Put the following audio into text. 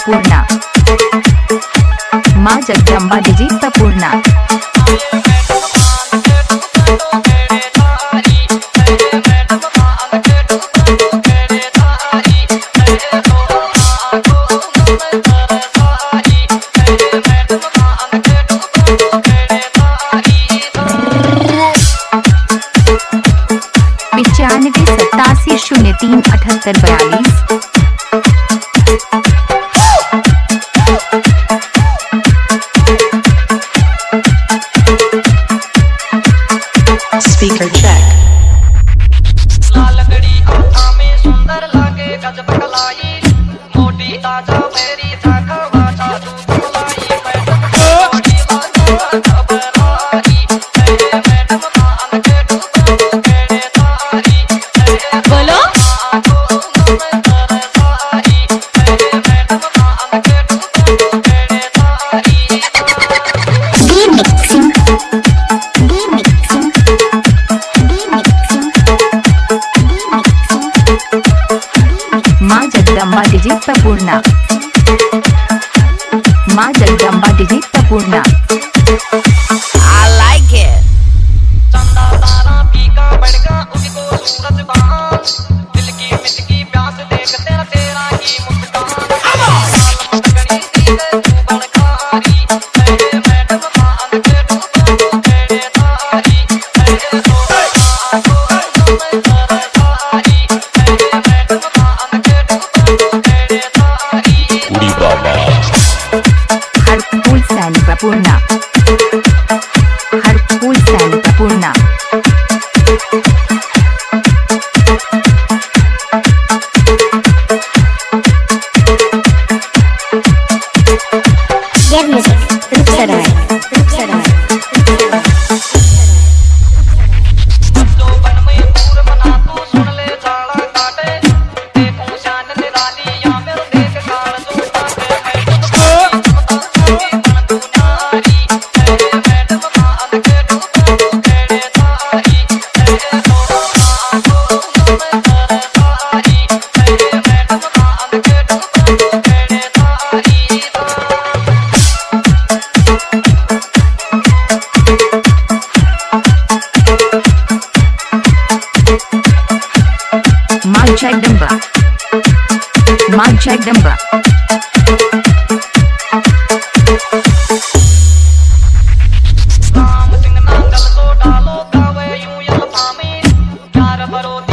पूर्णा। माँ Jagdamba DJ Purna. +95 87 03 78 42। Speaker check. लालगड़ी आँखा में सुंदर लागे गजब कलाई, मोटी ताजा मेरी झांका वाचा तू बुलाई, मैडम मोटी ताजा घबराई, मैडम मान के तू केड़े तारी, बोलो मैं तरसाई, मैडम मान के तू केड़े तारी। माँ जगदम्बा डीजे पूर्णा। माँ Jagdamba DJ Purna. I like it। चंदा तारा फीका बढ़गा उसको सूरज बहार, दिल की मिटकी प्यास देख तेरा तेरा ही मुस्कान, गणी सी तू बनखारी, मैडम मान के तू केड़े तारी, मैं तरसाई, मैडम मान के तू केड़े तारी। हरफूल सैनिक पूर्णा। हरफूल सैनिक पूर्णा। Get music. Rupsarai. जो बन में पूर मना तू सुन ले जाड़ा काटे, देखूं शान निराली या मेरे देख काल जो काटे, मैडम तू नारी, मैडम मान के तू केड़े तारी, मैं तरसाई, मैडम मान के तू केड़े तारी। माँ जगदम्बा। माँ जगदम्बा। राम सिंह नांगल तो डालो गावे यूं यलफा में, प्यार भरो